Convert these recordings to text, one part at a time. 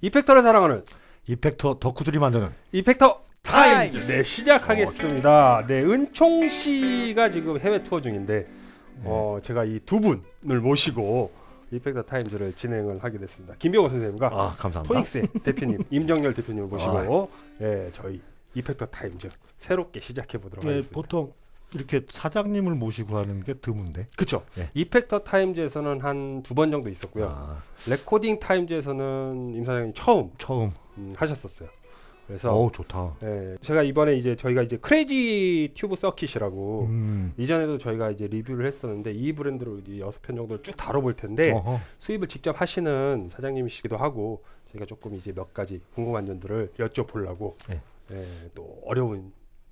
이펙터를 사랑하는 이펙터 덕후들이 만드는 이펙터 타임즈. 네, 시작하겠습니다. 네, 은총 씨가 지금 해외 투어 중인데 제가 이 두 분을 모시고 이펙터 타임즈를 진행을 하게 됐습니다. 김병호 선생님과 감사합니다. 토닉스의 대표님 임정열 대표님을 모시고 저희 이펙터 타임즈 새롭게 시작해 보도록 하겠습니다. 보통 이렇게 사장님을 모시고 하는 게 드문데. 그렇죠. 네. 이펙터 타임즈에서는 한 2번 정도 있었고요. 레코딩 타임즈에서는 임 사장님 처음 하셨었어요. 그래서 좋다. 제가 이번에 이제 저희가 이제 크레이지 튜브 서킷이라고 이전에도 저희가 이제 리뷰를 했었는데 이 브랜드로 6편 정도를 쭉 다뤄볼 텐데 수입을 직접 하시는 사장님이시기도 하고 제가 조금 이제 몇 가지 궁금한 점들을 여쭤보려고 또 어려운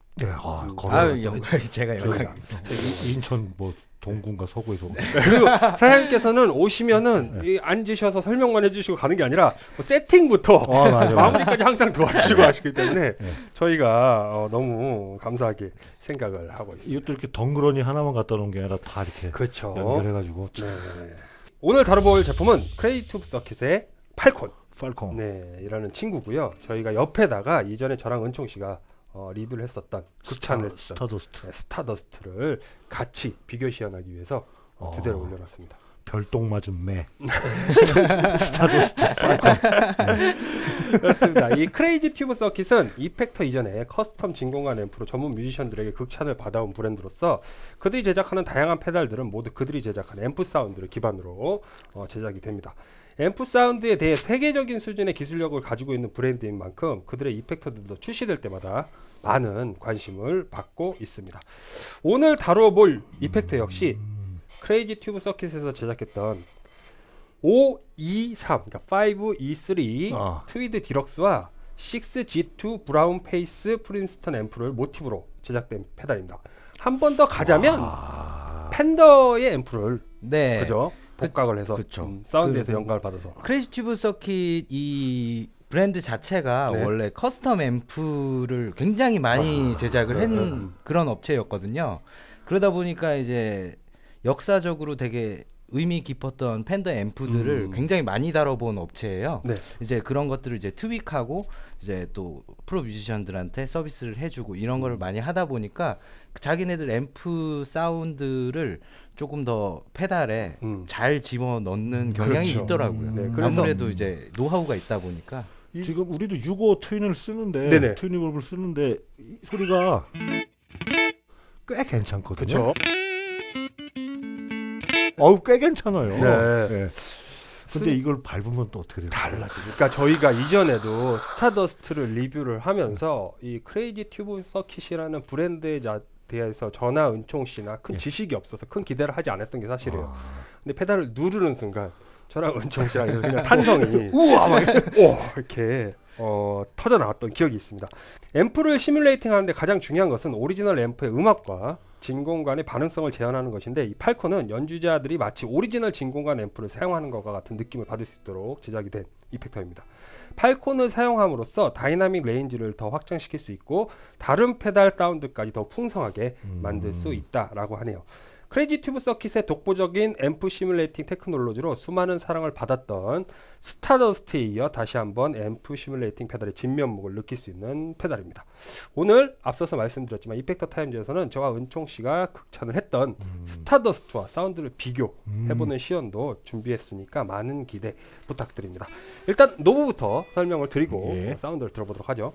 제가 영광. 인천 뭐 동군가 서구에서 그리고 사장님께서는 오시면은 앉으셔서 설명만 해주시고 가는 게 아니라 뭐 세팅부터 마무리까지 항상 도와주시고 하시기 때문에 저희가 너무 감사하게 생각을 하고 있습니다. 이것도 이렇게 덩그러니 하나만 갖다 놓은 게 아니라 다 이렇게 그렇죠. 연결해가지고. 오늘 다뤄볼 제품은 크레이지 튜브 서킷의 팔콘. 이라는 친구고요. 저희가 옆에다가 이전에 저랑 은총 씨가 리뷰를 했었던 극찬을 했었던 스타더스트를 같이 비교 시연하기 위해서 두 대를 올려놨습니다. 별똥 맞은 매 스타더스트 팔콘. 그렇습니다. 이 크레이지 튜브 서킷은 이펙터 이전에 커스텀 진공관 앰프로 전문 뮤지션들에게 극찬을 받아온 브랜드로서 그들이 제작하는 다양한 페달들은 모두 그들이 제작한 앰프 사운드를 기반으로 제작이 됩니다. 앰프 사운드에 대해 세계적인 수준의 기술력을 가지고 있는 브랜드인 만큼 그들의 이펙터들도 출시될 때마다 많은 관심을 받고 있습니다. 오늘 다뤄볼 이펙터 역시 크레이지 튜브 서킷에서 제작했던 523, 그러니까 5E3 트위드 디럭스와 6G2 브라운 페이스 프린스턴 앰프를 모티브로 제작된 페달입니다. 한 번 더 가자면 팬더의 앰프를 그죠? 복각을 해서 사운드에서 영감을 받아서 크레이지 튜브 서킷 이 브랜드 자체가 원래 커스텀 앰프를 굉장히 많이 제작을 한 그런 업체였거든요. 그러다 보니까 이제 역사적으로 되게 의미 깊었던 팬더 앰프들을 굉장히 많이 다뤄본 업체예요. 이제 그런 것들을 이제 트윅하고 이제 또 프로 뮤지션들한테 서비스를 해주고 이런 거를 많이 하다 보니까 자기네들 앰프 사운드를 조금 더 페달에 잘 집어넣는 경향이 있더라고요. 그래서 아무래도 이제 노하우가 있다 보니까 지금 우리도 65 트윈을 쓰는데 트윈이블을 쓰는데 소리가 꽤 괜찮거든요. 꽤 괜찮아요. 근데 이걸 밟으면 또 어떻게 될까요? 달라지죠. 그러니까 저희가 이전에도 스타더스트를 리뷰를 하면서 이 크레이지 튜브 서킷이라는 브랜드에 대해서 저나 은총 씨나 큰 지식이 없어서 큰 기대를 하지 않았던 게 사실이에요. 근데 페달을 누르는 순간 저랑 은총 씨랑 그냥 탄성이 우와 막 이렇게 터져 나왔던 기억이 있습니다. 앰프를 시뮬레이팅 하는데 가장 중요한 것은 오리지널 앰프의 음압과 진공관의 반응성을 재현하는 것인데 이 팔콘은 연주자들이 마치 오리지널 진공관 앰프를 사용하는 것과 같은 느낌을 받을 수 있도록 제작이 된 이펙터입니다. 팔콘을 사용함으로써 다이나믹 레인지를 더 확장시킬 수 있고 다른 페달 사운드까지 더 풍성하게 만들 수 있다라고 하네요. 크레이지 튜브 서킷의 독보적인 앰프 시뮬레이팅 테크놀로지로 수많은 사랑을 받았던 스타더스트에 이어 다시 한번 앰프 시뮬레이팅 페달의 진면목을 느낄 수 있는 페달입니다. 오늘 앞서서 말씀드렸지만 이펙터 타임즈에서는 저와 은총 씨가 극찬을 했던 스타더스트와 사운드를 비교해보는 시연도 준비했으니까 많은 기대 부탁드립니다. 일단 노브부터 설명을 드리고 사운드를 들어보도록 하죠.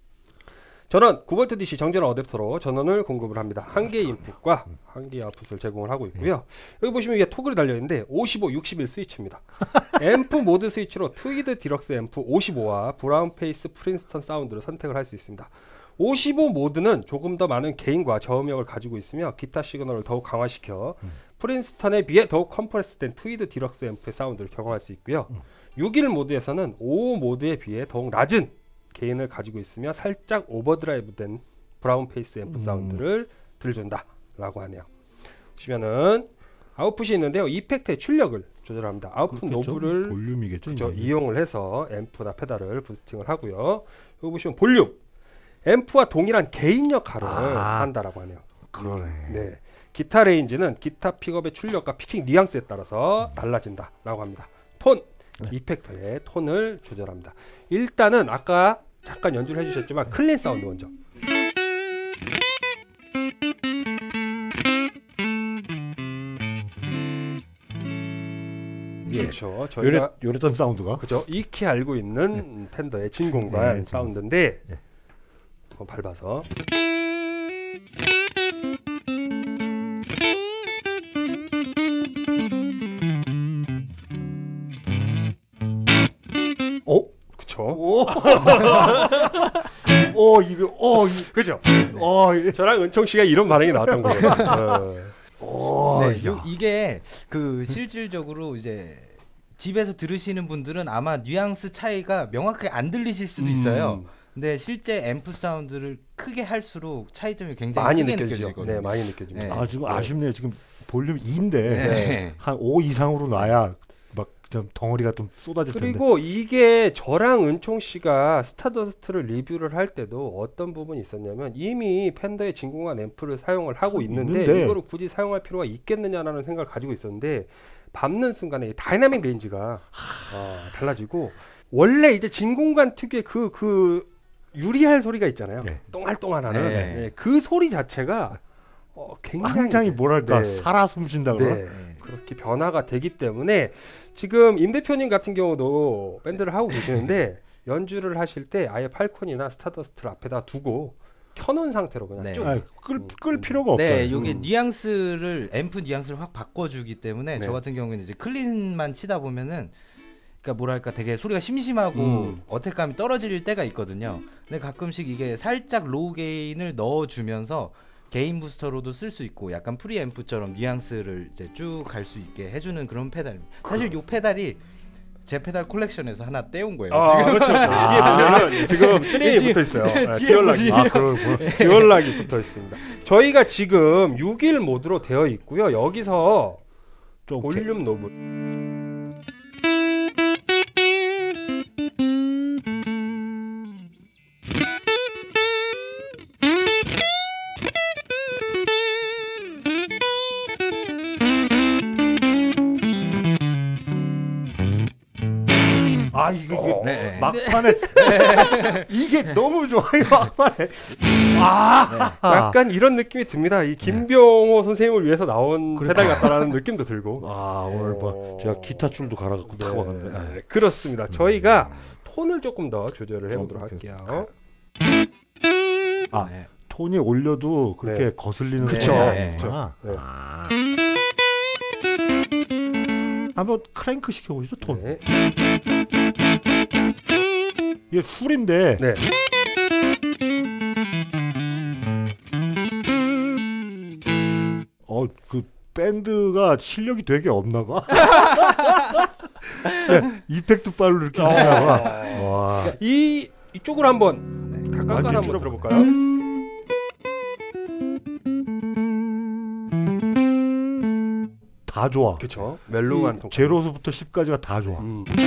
전원 9V DC 정전원 어댑터로 전원을 공급을 합니다. 한 개의 인풋과 한 개의 아웃풋을 제공을 하고 있고요. 여기 보시면 이게 토글이 달려있는데 55, 61 스위치입니다. 앰프 모드 스위치로 트위드 디럭스 앰프 55와 브라운 페이스 프린스턴 사운드를 선택을 할 수 있습니다. 55 모드는 조금 더 많은 게인과 저음역을 가지고 있으며 기타 시그널을 더욱 강화시켜 프린스턴에 비해 더욱 컴프레스된 트위드 디럭스 앰프의 사운드를 경험할 수 있고요. 61 모드에서는 55 모드에 비해 더욱 낮은 게인을 가지고 있으며 살짝 오버드라이브된 브라운 페이스 앰프 사운드를 들려준다 라고 하네요. 보시면은 아웃풋이 있는데요. 이펙트의 출력을 조절합니다. 아웃풋 노브를 볼륨이겠죠, 이용을 해서 앰프나 페달을 부스팅을 하고요. 여기 보시면 볼륨 앰프와 동일한 게인 역할을 한다라고 하네요. 그러네. 기타 레인지는 기타 픽업의 출력과 피킹 뉘앙스에 따라서 달라진다라고 합니다. 톤 이펙터의 톤을 조절합니다. 일단은 아까 잠깐 연주를 해주셨지만 클린 사운드 먼저. 그렇죠. 저희가 요랬던 사운드가 그죠. 익히 알고 있는 팬더의 진공관 사운드인데 한번 밟아서 그쵸. 그죠. 이게 저랑 은총 씨가 이런 반응이 나왔던 거예요. 네, 이게 그 실질적으로 이제 집에서 들으시는 분들은 아마 뉘앙스 차이가 명확하게 안 들리실 수도 있어요. 근데 실제 앰프 사운드를 크게 할수록 차이점이 굉장히 많이 크게 느껴지죠. 느껴지거든요. 네, 많이 느껴집니다. 지금 아쉽네요. 지금 볼륨 2인데 한 5 이상으로 놔야 막 좀 덩어리가 좀 쏟아질 텐데. 그리고 이게 저랑 은총 씨가 스타더스트를 리뷰를 할 때도 어떤 부분이 있었냐면 이미 팬더의 진공관 앰프를 사용을 하고 있는데 이거를 굳이 사용할 필요가 있겠느냐라는 생각을 가지고 있었는데 밟는 순간에 다이나믹 레인지가 달라지고 원래 이제 진공관 특유의 그 유리할 소리가 있잖아요. 똥알똥알하는 그 소리 자체가 굉장히 뭐랄까 살아 숨쉰다 그러나 그렇게 변화가 되기 때문에 지금 임 대표님 같은 경우도 밴드를 하고 계시는데 연주를 하실 때 아예 팔콘이나 스타더스트를 앞에다 두고 켜놓은 상태로 그냥 쭉 끌 필요가 없다. 네, 이게 뉘앙스를 앰프 뉘앙스를 확 바꿔주기 때문에 저 같은 경우에는 이제 클린만 치다 보면은 그러니까 뭐랄까 되게 소리가 심심하고 어택감이 떨어질 때가 있거든요. 근데 가끔씩 이게 살짝 로우 게인을 넣어주면서 게인 부스터로도 쓸 수 있고 약간 프리앰프처럼 뉘앙스를 이제 쭉 갈 수 있게 해주는 그런 페달입니다. 사실 이 페달이 제 페달 콜렉션에서 하나 떼온 거예요. 그렇죠. 이게 보면은 지금 스트링이 붙어 있어요. 듀얼락이. 듀얼락이 붙어 있습니다. 저희가 지금 6일 모드로 되어 있고요. 여기서 좀 볼륨 노브. 이게 막판에 이게 너무 좋아요. 막판에 약간 이런 느낌이 듭니다. 이 김병호 선생님을 위해서 나온 페달 같다라는 느낌도 들고. 오늘 뭐 제가 기타 줄도 갈아갖고 타고 왔는데. 그렇습니다. 저희가 톤을 조금 더 조절을 해보도록 할게요. 톤이 올려도 그렇게 거슬리는 그쵸. 한번 크랭크 시켜보시죠. 톤. 이게 풀인데 그 밴드가 실력이 되게 없나 봐. 이펙트 발로 이렇게 하시나 봐. 와. 이쪽으로 한번 가까이 한번 들어볼까요? 다 좋아. 그렇죠. 멜로우한 톤. 제로서부터 10까지가 다 좋아.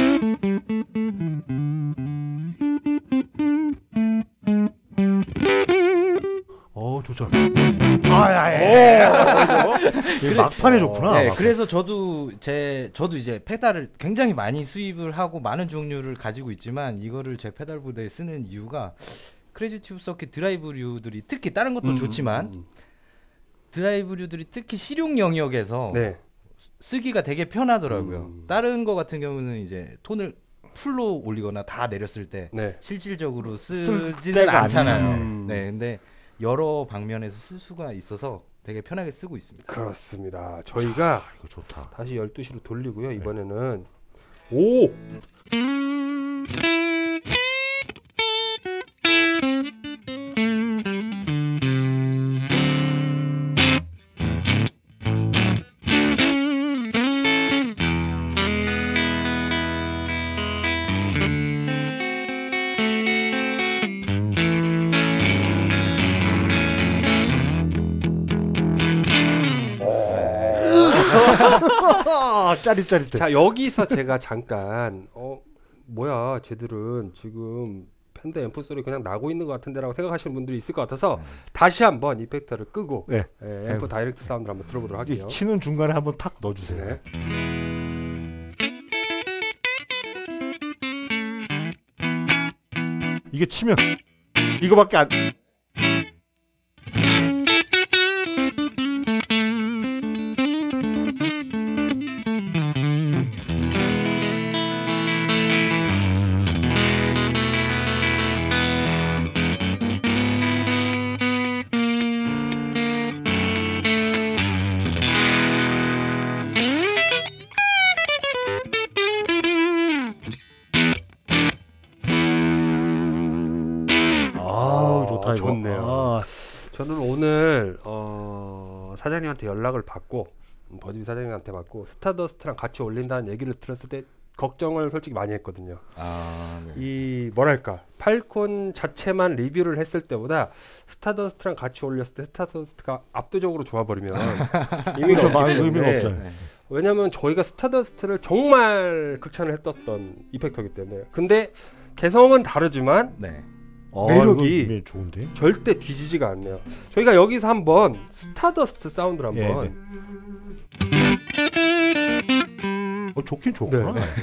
조절. 막판에 좋구나. 네, 그래서 저도 이제 페달을 굉장히 많이 수입을 하고 많은 종류를 가지고 있지만 이거를 제 페달보드에 쓰는 이유가 크레이지 튜브 서킷 드라이브류들이 특히 다른 것도 좋지만 드라이브류들이 특히 실용 영역에서 쓰기가 되게 편하더라고요. 다른 거 같은 경우는 이제 톤을 풀로 올리거나 다 내렸을 때 실질적으로 쓰지는 않잖아요. 근데 여러 방면에서 쓸 수가 있어서 되게 편하게 쓰고 있습니다. 그렇습니다. 저희가 이거 좋다. 다시 12시로 돌리고요. 이번에는 짜릿짜릿해. 자, 여기서 제가 잠깐 뭐야 쟤들은 지금 팬더 앰프 소리 그냥 나고 있는 것 같은데라고 생각하시는 분들이 있을 것 같아서 다시 한번 이펙터를 끄고 앰프 다이렉트 사운드를 한번 들어보도록 할게요. 치는 중간에 한번 탁 넣어주세요. 이게 치면 이거밖에 안. 좋다, 이거. 좋네요. 저는 오늘 사장님한테 연락을 받고 버즈비 사장님한테 받고 스타더스트랑 같이 올린다는 얘기를 들었을 때 걱정을 솔직히 많이 했거든요. 네. 이 뭐랄까 팔콘 자체만 리뷰를 했을 때보다 스타더스트랑 같이 올렸을 때 스타더스트가 압도적으로 좋아버리면 의미가 없기 때문에 없잖아요. 왜냐하면 저희가 스타더스트를 정말 극찬을 했었던 이펙터이기 때문에 근데 개성은 다르지만 네. 매력이 좋은데? 절대 뒤지지가 않네요. 저희가 여기서 한번 스타더스트 사운드를 한번 좋긴 좋구나. 네.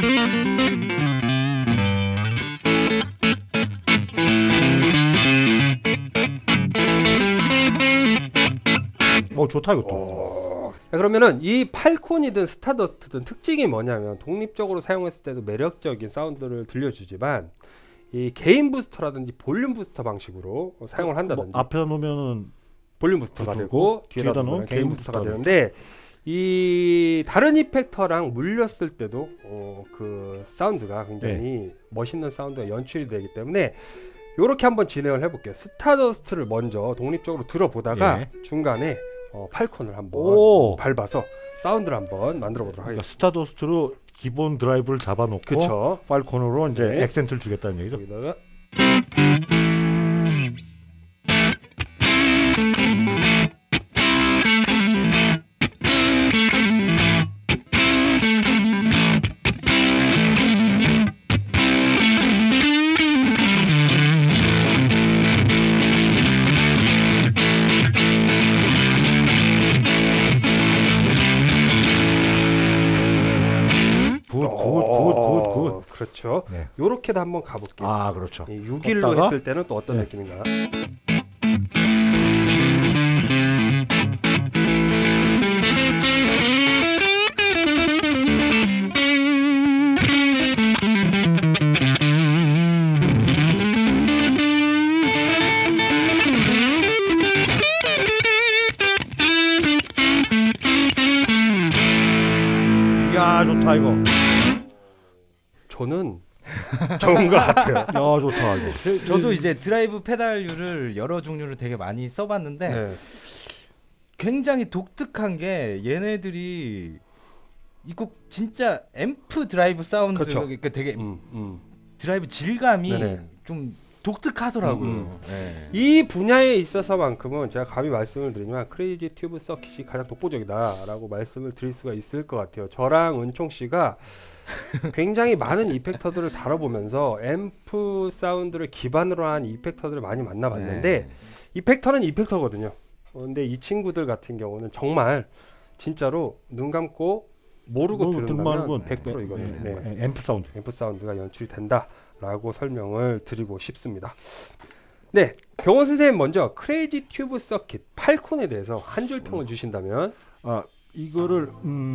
좋다 이것도. 그러면은 이 팔콘이든 스타더스트든 특징이 뭐냐면 독립적으로 사용했을 때도 매력적인 사운드를 들려주지만 이 게인 부스터라든지 볼륨 부스터 방식으로 사용을 한다든지 앞에 놓으면은 볼륨 부스터가 되고 뒤에다 놓으면 게인 부스터가 되는데 이 다른 이펙터랑 물렸을 때도 그 사운드가 굉장히 멋있는 사운드가 연출이 되기 때문에 요렇게 한번 진행을 해볼게요. 스타더스트를 먼저 독립적으로 들어보다가 중간에 팔콘을 한번 밟아서 사운드를 한번 만들어 보도록 하겠습니다. 스타더스트로 기본 드라이브를 잡아놓고 그쵸. 팔콘으로 이제 액센트를 주겠다는 얘기죠. 여기다가 굿. 그렇죠. 네. 요렇게도 한번 가볼게요. 그렇죠. 6일로 했을 때는 또 어떤 느낌인가? 이야, 좋다 이거. 저는 좋은 것 같아요. 야, 좋다 이거. 저도 이제 드라이브 페달류를 여러 종류를 되게 많이 써봤는데 네. 굉장히 독특한 게 얘네들이 이거 진짜 앰프 드라이브 사운드 그렇죠. 그러니까 되게 드라이브 질감이 네네. 좀 독특하더라고요. 네. 이 분야에 있어서만큼은 제가 감히 말씀을 드리지만 크레이지 튜브 서킷이 가장 독보적이다라고 말씀을 드릴 수가 있을 것 같아요. 저랑 은총 씨가 굉장히 많은 이펙터들을 다뤄보면서 앰프 사운드를 기반으로 한 이펙터들을 많이 만나봤는데 이펙터는 이펙터거든요. 근데 이 친구들 같은 경우는 정말 진짜로 눈 감고 모르고 들으면 100% 이거든요. 앰프 사운드. 앰프 사운드가 연출이 된다라고 설명을 드리고 싶습니다. 네, 병원 선생님 먼저 크레이지 튜브 서킷 팔콘에 대해서 한 줄 평을 주신다면 이거를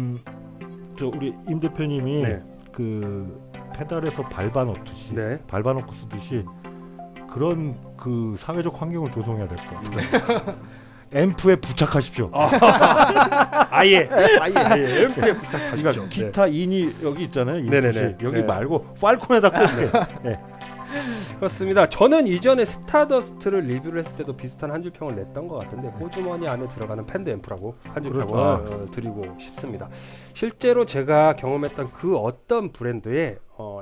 저 우리 임 대표님이 그 페달에서 밟아놓듯이 밟아놓고 쓰듯이 그런 그 사회적 환경을 조성해야 될 것 같아요. 앰프에 부착하십시오. 아예 앰프에 부착하십시오. 그러니까 기타 인이 여기 있잖아요. 네네네. 여기 말고 팔콘에다 꽂게. 그렇습니다. 저는 이전에 스타더스트를 리뷰를 했을 때도 비슷한 한 줄 평을 냈던 것 같은데 호주머니 안에 들어가는 팬드 앰프라고 한 줄 평을 드리고 싶습니다. 실제로 제가 경험했던 그 어떤 브랜드의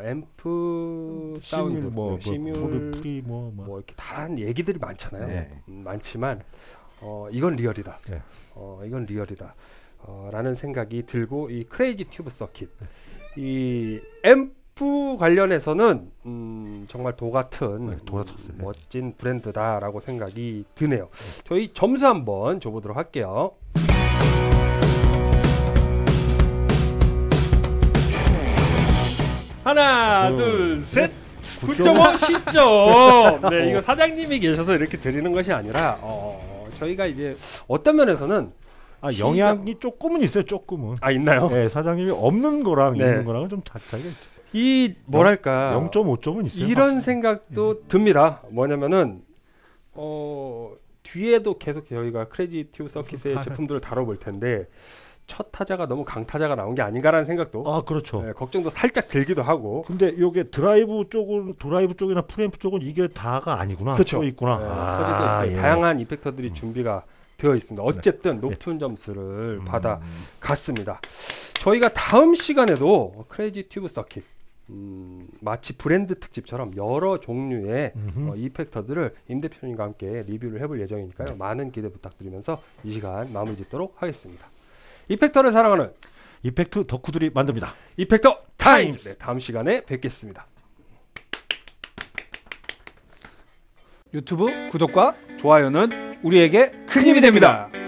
앰프 사운드, 시뮬, 프리 뭐 이렇게 다른 얘기들이 많잖아요. 많지만 이건 리얼이다. 이건 리얼이다. 라는 생각이 들고 이 크레이지 튜브 서킷 이 앰프 관련해서는 정말 도 같은 멋진 브랜드다라고 생각이 드네요. 저희 점수 한번 줘보도록 할게요. 하나, 둘, 셋. 9.5 10점. 네, 이거 사장님이 계셔서 이렇게 드리는 것이 아니라 저희가 이제 어떤 면에서는 영향이 조금은 있어요. 조금은. 있나요? 네, 사장님이 없는 거랑 네. 있는 거랑은 좀 차이가 있죠. 이 뭐랄까 0.5점은 있어요. 이런 확실히. 생각도 듭니다. 뭐냐면은 뒤에도 계속 저희가 크레이지 튜브 서킷의 제품들을 다뤄볼 텐데 첫 타자가 너무 강타자가 나온 게 아닌가라는 생각도 그렇죠. 걱정도 살짝 들기도 하고. 근데 요게 드라이브 쪽이나 프리앰프 쪽은 이게 다가 아니구나. 그렇죠. 또 있구나. 커지도 있고 다양한 이펙터들이 준비가 되어 있습니다. 어쨌든 높은 점수를 받아갔습니다. 저희가 다음 시간에도 크레이지 튜브 서킷 마치 브랜드 특집처럼 여러 종류의 이펙터들을 임 대표님과 함께 리뷰를 해볼 예정이니까요. 많은 기대 부탁드리면서 이 시간 마무리 짓도록 하겠습니다. 이펙터를 사랑하는 이펙트 덕후들이 만듭니다. 이펙터 타임즈. 네, 다음 시간에 뵙겠습니다. 유튜브 구독과 좋아요는 우리에게 큰 힘이 됩니다.